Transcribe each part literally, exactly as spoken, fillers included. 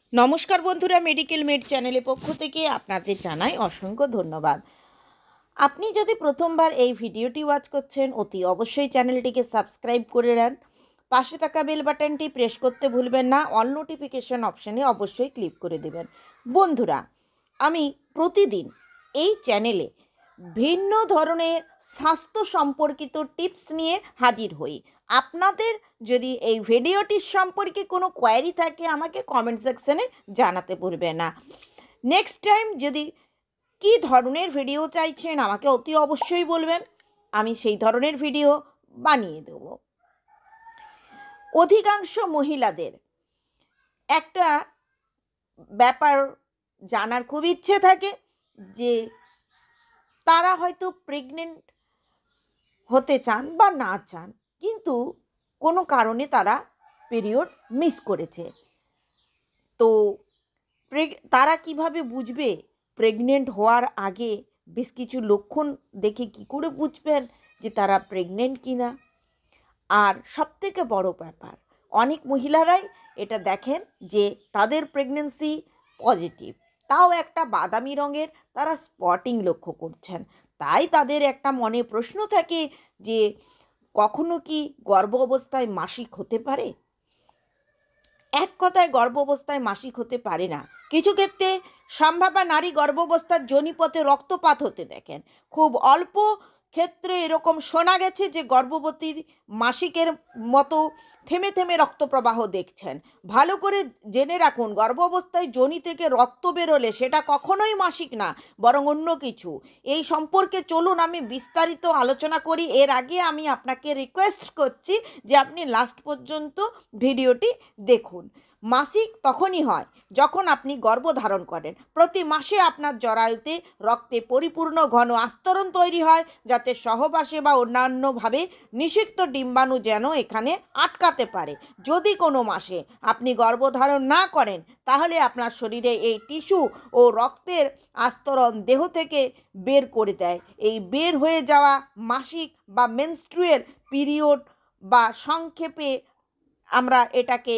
নমস্কার বন্ধুরা, medical made চ্যানেলের পক্ষ থেকে আপনাদের জানাই অসংখ্য ধন্যবাদ। আপনি যদি প্রথমবার এই ভিডিওটি ওয়াচ করছেন, অতি অবশ্যই চ্যানেলটিকে সাবস্ক্রাইব করে নেন। পাশে থাকা বেল বাটনটি প্রেস করতে ভুলবেন না। অল নোটিফিকেশন অপশানে অবশ্যই ক্লিক করে দেবেন। বন্ধুরা, আমি প্রতিদিন এই চ্যানেলে ভিন্ন ধরনের স্বাস্থ্য সম্পর্কিত টিপস নিয়ে হাজির হই। আপনাদের যদি এই ভিডিওটির সম্পর্কে কোনো কোয়ারি থাকে, আমাকে কমেন্ট সেকশনে জানাতে ভুলবেন না। নেক্সট টাইম যদি কী ধরনের ভিডিও চাইছেন আমাকে অতি অবশ্যই বলবেন, আমি সেই ধরনের ভিডিও বানিয়ে দেব। অধিকাংশ মহিলাদের একটা ব্যাপার জানার খুব ইচ্ছে থাকে যে তারা হয়তো প্রেগনেন্ট হতে চান বা না চান, কিন্তু কোনো কারণে তারা পিরিয়ড মিস করেছে। তো তারা কিভাবে বুঝবে? প্রেগনেন্ট হওয়ার আগে বেশ কিছু লক্ষণ দেখে কি করে বুঝবেন যে তারা প্রেগনেন্ট কিনা? আর সবথেকে বড় ব্যাপার, অনেক মহিলারাই এটা দেখেন যে তাদের প্রেগনেন্সি পজিটিভ, তাও একটা বাদামি রঙের তারা স্পটিং লক্ষ্য করছেন। তাই তাদের একটা মনে প্রশ্ন থাকে যে কখনো কি গর্ভ অবস্থায় মাসিক হতে পারে? এক কথায় গর্ভ অবস্থায় মাসিক হতে পারে না। কিছু ক্ষেত্রে সম্ভাব্য নারী গর্ভাবস্থার যোনিপথে রক্তপাত হতে দেখেন। খুব অল্প ক্ষেত্রে এরকম শোনা গেছে যে গর্ভবতী মাসিকের মতো থেমে থেমে রক্তপ্রবাহ দেখছেন। ভালো করে জেনে রাখুন, গর্ভাবস্থায় যোনি থেকে রক্ত বেরোলে সেটা কখনোই মাসিক না, বরং অন্য কিছু। এই সম্পর্কে চলুন আমি বিস্তারিত আলোচনা করি। এর আগে আমি আপনাকে রিকোয়েস্ট করছি যে আপনি লাস্ট পর্যন্ত ভিডিওটি দেখুন। মাসিক তখনই হয় যখন আপনি গর্ভধারণ করেন। প্রতি মাসে আপনার জরায়ুতে রক্তে পরিপূর্ণ ঘন আস্তরণ তৈরি হয়, যাতে সহবাসে বা অন্যান্যভাবে নিষিক্ত ডিম্বাণু যেন এখানে আটকাতে পারে। যদি কোনো মাসে আপনি গর্ভধারণ না করেন, তাহলে আপনার শরীরে এই টিস্যু ও রক্তের আস্তরণ দেহ থেকে বের করে দেয়। এই বের হয়ে যাওয়া মাসিক বা মেনস্ট্রুয়াল পিরিয়ড বা সংক্ষেপে আমরা এটাকে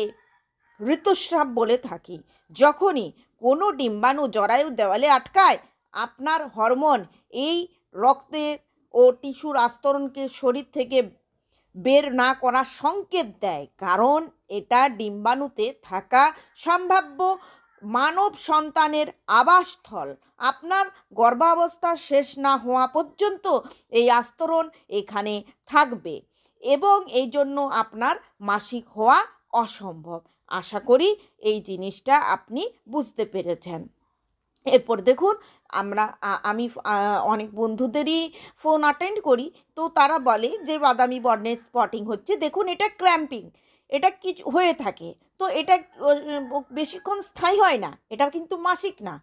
ঋতুস্রাব বলে থাকি। যখনই কোনো ডিম্বাণু জরায়ু দেওয়ালে আটকায়, আপনার হরমোন এই রক্তের ও টিস্যুর আস্তরণকে শরীর থেকে বের না করার সংকেত দেয়, কারণ এটা ডিম্বাণুতে থাকা সম্ভাব্য মানব সন্তানের আবাসস্থল। আপনার গর্ভাবস্থা শেষ না হওয়া পর্যন্ত এই আস্তরণ এখানে থাকবে এবং এই জন্য আপনার মাসিক হওয়া অসম্ভব। আশা করি এই জিনিসটা আপনি বুঝতে পেরেছেন। এরপর দেখুন, আমরা আমি অনেক বন্ধুদেরই ফোন অ্যাটেন্ড করি, তো তারা বলে যে বাদামি বর্ণের স্পটিং হচ্ছে। দেখুন, এটা ক্র্যাম্পিং, এটা কিছু হয়ে থাকে, তো এটা বেশিক্ষণ স্থায়ী হয় না, এটা কিন্তু মাসিক না।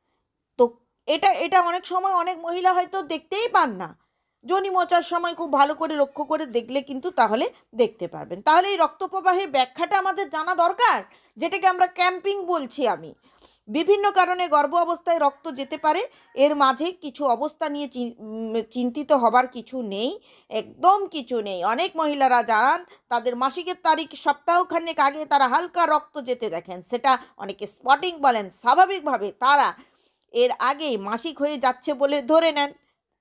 তো এটা এটা অনেক সময় অনেক মহিলা হয়তো দেখতেই পান না। যোনি মোচার সময় খুব ভালো করে লক্ষ্য করে দেখলে কিন্তু তাহলে দেখতে পারবেন। তাহলে এই রক্তপ্রবাহের ব্যাখ্যাটা আমাদের জানা দরকার, যেটাকে আমরা ক্র্যাম্পিং বলছি। আমি বিভিন্ন কারণে গর্ভ অবস্থায় রক্ত যেতে পারে, এর মাঝে কিছু অবস্থা নিয়ে চিন্তিত হবার কিছু নেই, একদম কিছু নেই। অনেক মহিলারা জানান তাদের মাসিকের তারিখ সপ্তাহখানেক আগে তারা হালকা রক্ত যেতে দেখেন, সেটা অনেকে স্পটিং বলেন। স্বাভাবিকভাবে তারা এর আগেই মাসিক হয়ে যাচ্ছে বলে ধরে নেন,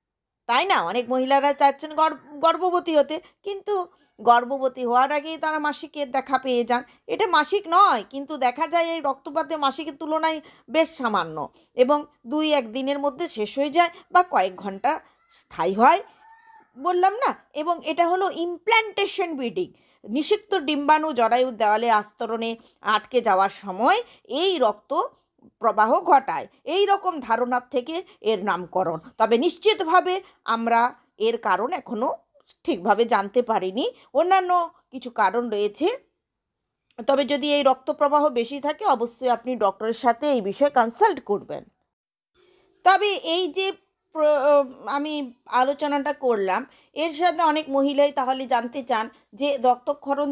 তাই না? অনেক মহিলারা চাচ্ছেন গর্ভবতী হতে, কিন্তু গর্ভবতী হওয়ার আগেই তারা মাসিকের দেখা পেয়ে যান। এটা মাসিক নয়, কিন্তু দেখা যায় এই রক্তপাতে মাসিকের তুলনায় বেশ সামান্য এবং দুই এক দিনের মধ্যে শেষ হয়ে যায় বা কয়েক ঘন্টা স্থায়ী হয়, বললাম না। এবং এটা হলো ইমপ্ল্যান্টেশন ব্লিডিং। নিষিক্ত ডিম্বাণু জরায়ুর দেওয়ালে আস্তরণে আটকে যাওয়ার সময় এই রক্ত প্রবাহ ঘটায়। এই রকম ধারণার থেকে এর নামকরণ। তবে নিশ্চিতভাবে আমরা এর কারণ এখনো ঠিকভাবে জানতে পারিনি। অন্যান্য কিছু কারণ রয়েছে, তবে যদি এই রক্ত প্রবাহ বেশি থাকে অবশ্যই আপনি ডক্টরের সাথে এই বিষয়ে কনসাল্ট করবেন। তবে এই যে আমি আলোচনাটা করলাম, এর সাথে অনেক মহিলাই তাহলে জানতে চান যে রক্তক্ষরণ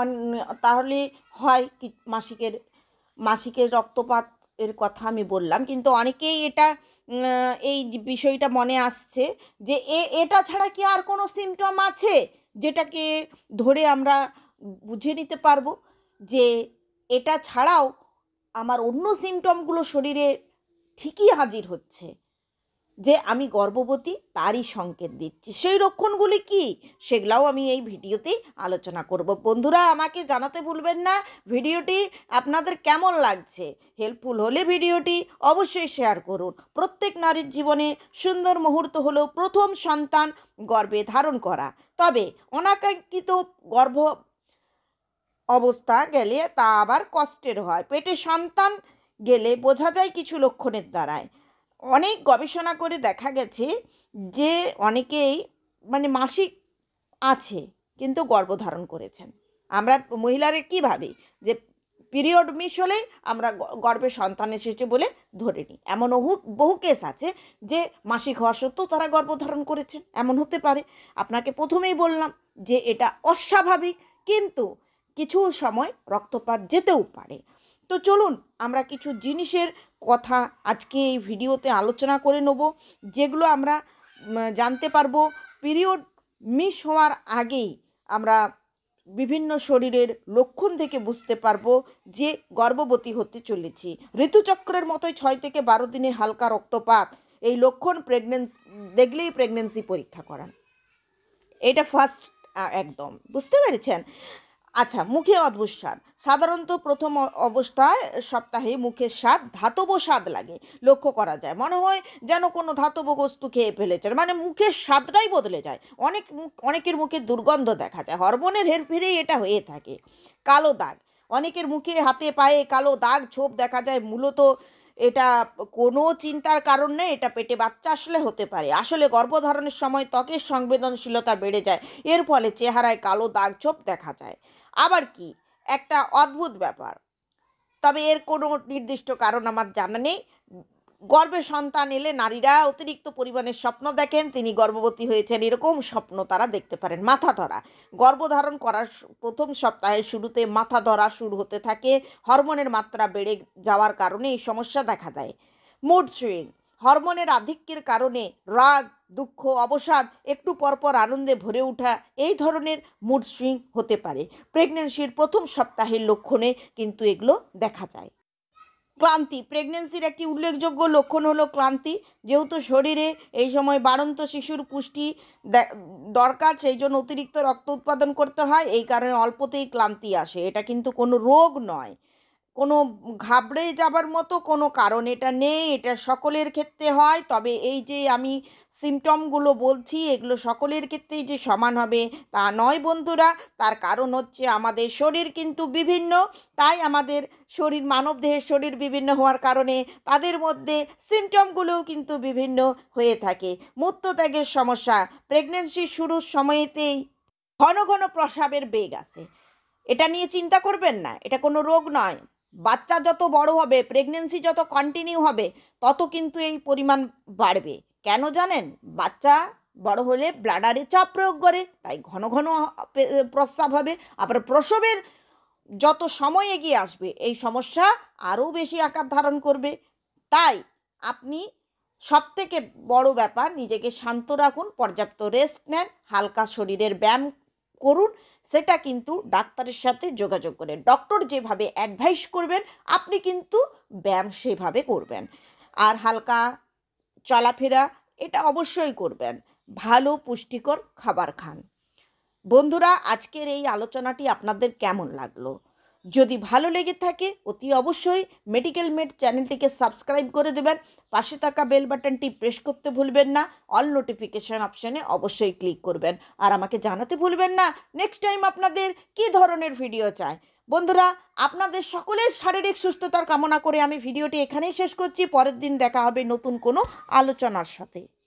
তাহলে হয় কি মাসিকের মাসিকের রক্তপাত এর কথা আমি বললাম, কিন্তু অনেকেই এটা এই বিষয়টা মনে আসছে যে এটা ছাড়া কি আর কোনো সিমটম আছে যেটাকে ধরে আমরা বুঝে নিতে পারবো যে এটা ছাড়াও আমার অন্য সিমটমগুলো শরীরে ঠিকই হাজির হচ্ছে, যে আমি গর্ভবতী তারই সংকেত দিচ্ছি। সেই লক্ষণগুলি কি, সেগুলাও আমি এই ভিডিওতেই আলোচনা করব। বন্ধুরা, আমাকে জানাতে ভুলবেন না ভিডিওটি আপনাদের কেমন লাগছে। হেল্পফুল হলে ভিডিওটি অবশ্যই শেয়ার করুন। প্রত্যেক নারীর জীবনে সুন্দর মুহূর্ত হলো প্রথম সন্তান গর্ভে ধারণ করা। তবে অনাকাঙ্ক্ষিত গর্ভ অবস্থা গেলে তা আবার কষ্টের হয়। পেটে সন্তান গেলে বোঝা যায় কিছু লক্ষণের দ্বারায়। অনেক গবেষণা করে দেখা গেছে যে অনেকেই মানে মাসিক আছে কিন্তু গর্ভধারণ করেছেন। আমরা মহিলারা কী ভাবি যে পিরিয়ড মিস হলেই আমরা গর্ভে সন্তান এসেছে বলে ধরে নিই। এমন বহু বহু কেস আছে যে মাসিক হওয়া সত্ত্বেও তারা গর্ভধারণ করেছেন, এমন হতে পারে। আপনাকে প্রথমেই বললাম যে এটা অস্বাভাবিক, কিন্তু কিছু সময় রক্তপাত যেতেও পারে। তো চলুন আমরা কিছু জিনিসের কথা আজকে এই ভিডিওতে আলোচনা করে নেব, যেগুলো আমরা জানতে পারবো পিরিয়ড মিস হওয়ার আগেই। আমরা বিভিন্ন শরীরের লক্ষণ থেকে বুঝতে পারবো যে গর্ভবতী হতে চলেছি। ঋতুচক্রের মতোই ছয় থেকে বারো দিনে হালকা রক্তপাত, এই লক্ষণ প্রেগনেন্সি দেখলেই প্রেগনেন্সি পরীক্ষা করান। এটা ফার্স্ট একদম বুঝতে পেরেছেন। আচ্ছা, মুখে অদ্ভুত স্বাদ। সাধারণত প্রথম অবস্থায় সপ্তাহে মুখের স্বাদ ধাতব স্বাদ লাগে, লক্ষ্য করা যায়। মনে হয় যেন কোনো ধাতব বস্তু খেয়ে ফেলেছেন, মানে মুখের স্বাদটাই বদলে যায়। অনেক অনেকের মুখে দুর্গন্ধ দেখা যায়। হরমোনের হেরফেরেই এটা হয়ে থাকে। কালো দাগ, অনেকের মুখে হাতে পায়ে কালো দাগ ছোপ দেখা যায়। মূলত এটা কোনো চিন্তার কারণ নেই, এটা পেটে বাচ্চা আসলে হতে পারে। আসলে গর্ভধারণের সময় ত্বকের সংবেদনশীলতা বেড়ে যায়, এর ফলে চেহারায় কালো দাগ ছোপ দেখা যায়। আবার কি একটা অদ্ভুত ব্যাপার, তবে এর কোনো নির্দিষ্ট কারণ আমার জানা নেই। গর্ভে সন্তান এলে নারীরা অতিরিক্ত পরিমাণে স্বপ্ন দেখেন তিনি গর্ভবতী হয়েছেন, এরকম স্বপ্ন তারা দেখতে পারেন। মাথা ধরা, গর্ভধারণ করার প্রথম সপ্তাহের শুরুতে মাথা ধরা শুরু হতে থাকে। হরমোনের মাত্রা বেড়ে যাওয়ার কারণে এই সমস্যা দেখা দেয়। মুড সুইং, হরমোনের আধিক্যের কারণে রাগ, দুঃখ, অবসাদ, একটু পরপর আনন্দে ভরে ওঠা, এই ধরনের মুড সুইং হতে পারে। প্রেগনেন্সির প্রথম সপ্তাহের লক্ষণে কিন্তু এগুলো দেখা যায়। ক্লান্তি, প্রেগনেন্সির একটি উল্লেখযোগ্য লক্ষণ হলো ক্লান্তি। যেহেতু শরীরে এই সময় বাড়ন্ত শিশুর পুষ্টি দরকার, সেই জন্য অতিরিক্ত রক্ত উৎপাদন করতে হয়, এই কারণে অল্পতেই ক্লান্তি আসে। এটা কিন্তু কোনো রোগ নয়, কোনো ঘাবড়ে যাবার মতো কোনো কারণ এটা নেই, এটা সকলের ক্ষেত্রে হয়। তবে এই যে আমি সিমটমগুলো বলছি এগুলো সকলের ক্ষেত্রেই যে সমান হবে তা নয় বন্ধুরা। তার কারণ হচ্ছে আমাদের শরীর কিন্তু বিভিন্ন, তাই আমাদের শরীর, মানব দেহের শরীর বিভিন্ন হওয়ার কারণে তাদের মধ্যে সিমটমগুলোও কিন্তু বিভিন্ন হয়ে থাকে। মূত্রত্যাগের সমস্যা, প্রেগনেন্সির শুরুর সময়েতেই ঘন ঘন প্রস্রাবের বেগ আছে, এটা নিয়ে চিন্তা করবেন না, এটা কোনো রোগ নয়। বাচ্চা যত বড় হবে, প্রেগনেন্সি যত কন্টিনিউ হবে, তত কিন্তু এই পরিমাণ বাড়বে। কেন জানেন? বাচ্চা বড় হলে ব্লাডারে চাপ প্রয়োগ করে, তাই ঘন ঘন প্রস্রাব হবে। আবার প্রসবের যত সময় এগিয়ে আসবে এই সমস্যা আরও বেশি আকার ধারণ করবে। তাই আপনি সব থেকে বড় ব্যাপার, নিজেকে শান্ত রাখুন, পর্যাপ্ত রেস্ট নেন, হালকা শরীরের ব্যায়াম করুন। সেটা কিন্তু ডাক্তারের সাথে যোগাযোগ করে ডক্টর যেভাবে অ্যাডভাইস করবেন আপনি কিন্তু ব্যায়াম সেভাবে করবেন। আর হালকা চলাফেরা এটা অবশ্যই করবেন। ভালো পুষ্টিকর খাবার খান। বন্ধুরা, আজকের এই আলোচনাটি আপনাদের কেমন লাগলো? যদি ভালো লেগে থাকে অতি অবশ্যই মেডিকেল মেড চ্যানেলটিকে সাবস্ক্রাইব করে দেবেন। পাশে থাকা বেল বাটনটি প্রেস করতে ভুলবেন না। অল নোটিফিকেশন অপশানে অবশ্যই ক্লিক করবেন। আর আমাকে জানাতে ভুলবেন না নেক্সট টাইম আপনাদের কী ধরনের ভিডিও চাই। বন্ধুরা, আপনাদের সকলের শারীরিক সুস্থতার কামনা করে আমি ভিডিওটি এখানেই শেষ করছি। পরের দিন দেখা হবে নতুন কোনো আলোচনার সাথে।